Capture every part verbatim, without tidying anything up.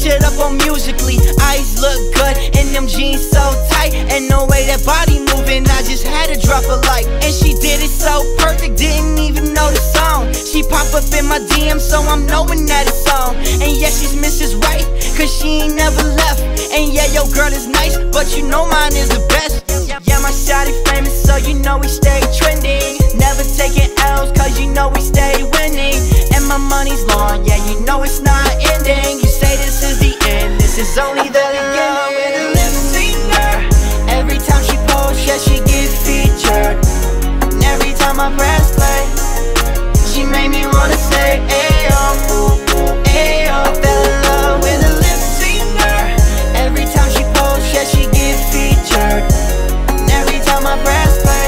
switch it up on musically. Eyes look good and them jeans so tight, and the way that body moving, I just had to drop a like. And she did it so perfect, didn't even know the song. She pop up in my D M, so I'm knowing that it's on. And yeah, she's Missus Right, cause she ain't never left. And yeah, your girl is nice, but you know mine is the best. Yeah, my shawty famous, so you know we stay trending. Never taking L's, cause you know we stay winning. And my money's long, yeah, you know it's not ending. You say this is the end, this is only the beginning. With a lip singer, every time she posts, yeah, she get featured. And every time I press play, she made me wanna say, ayo, ooh, ooh, ayo. Fell in love with a lip singer. Every time she posts, yeah, she get featured. And every time I press play,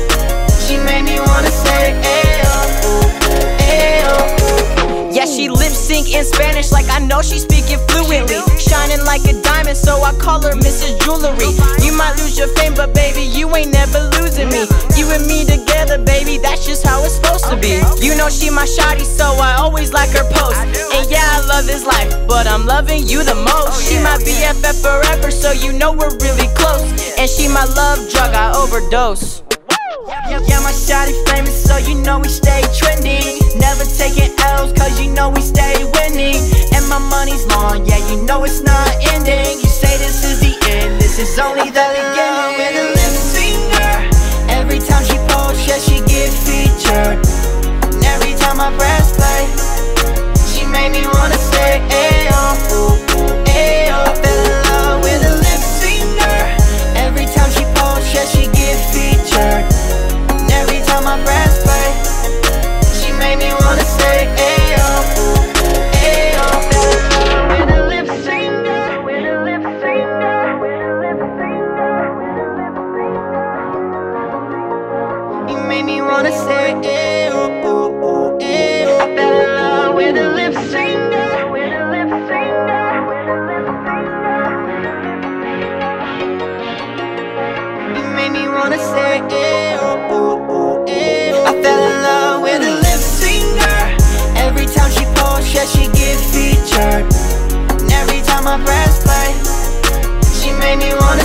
she made me wanna say, ayo, ooh, ooh, ayo, ooh. Yeah, she lip sync in Spanish like I know she speaking fluently. Shining like a diamond, so I call her Missus Jewelry. You might lose your fame, but baby, you ain't never losing me. You and me together, baby, that's just how it's supposed to be. You know she my shawty, so I always like her post. And yeah, I love this life, but I'm loving you the most. She my B F F forever, so you know we're really close. And she my love drug, I overdose. Yeah, my shawty famous, so you know we stay trending. Never taking L's, cause you know we stay winning. And my money's long, yeah, you know it's not ending. You say this is the end, this is only the beginning. With a lip singer, every time she posts, yeah, she get featured. And every time I press play, she made me wanna say, ayo, ooh, ooh, ayo. Fell in love with a lip singer. Every time she posts, yeah, she get featured. Every time I press play, she made me wanna say, ayo, ooh, ooh, ayo. Fell in love with a lip singer, with a lip singer, with a lip singer, with a lip singer. He made me wanna say, ayo, ooh, ooh, ayo. I fell in love with a lip singer, with a lip singer, with a lip singer. He made me wanna say, ayo, ooh, ooh, ayo. I fell in love with a lip singer. Every time she posts, yeah, she get featured. And every time I press play, she made me wanna